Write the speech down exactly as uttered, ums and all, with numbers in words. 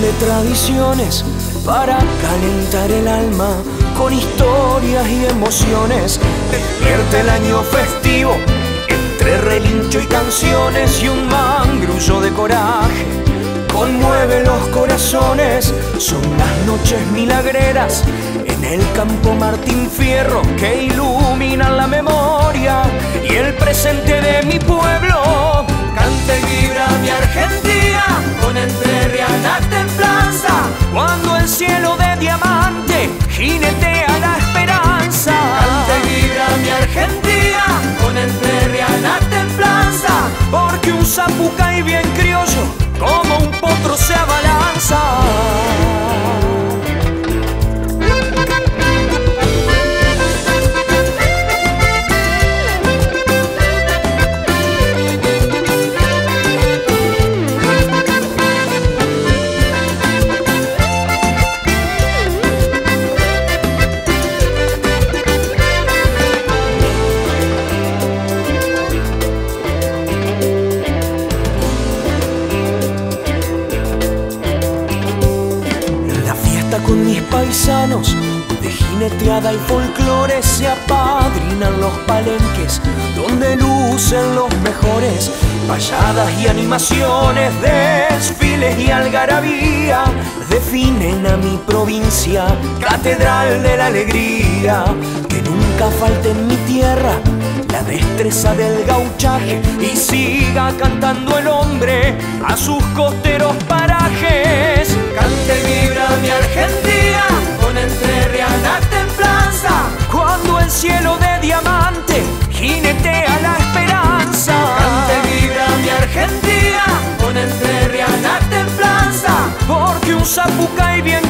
de tradiciones para calentar el alma con historias y emociones. Despierte el año festivo entre relincho y canciones, y un mangrullo de coraje conmueve los corazones. Son las noches milagreras en el campo Martín Fierro que iluminan la memoria y el presente de mi pueblo. Canta y vibra mi Argentina con entrerriana templanza, cuando el cielo de diamante jinetea la esperanza. Canta y vibra mi Argentina con entrerriana templanza, porque un zapucay bien criollo como un potro se abalanza. Con mis paisanos de jineteada y folclore se apadrinan los palenques donde lucen los mejores. Payadas y animaciones, desfiles y algarabía definen a mi provincia, catedral de la alegría. Que nunca falte en mi tierra la destreza del gauchaje y siga cantando el hombre a sus costeros parajes. Canta y vibra mi Argentina con entrerriana templanza, cuando el cielo de diamante jinetea la esperanza. Canta y vibra mi Argentina con entrerriana templanza, porque un zapucay bien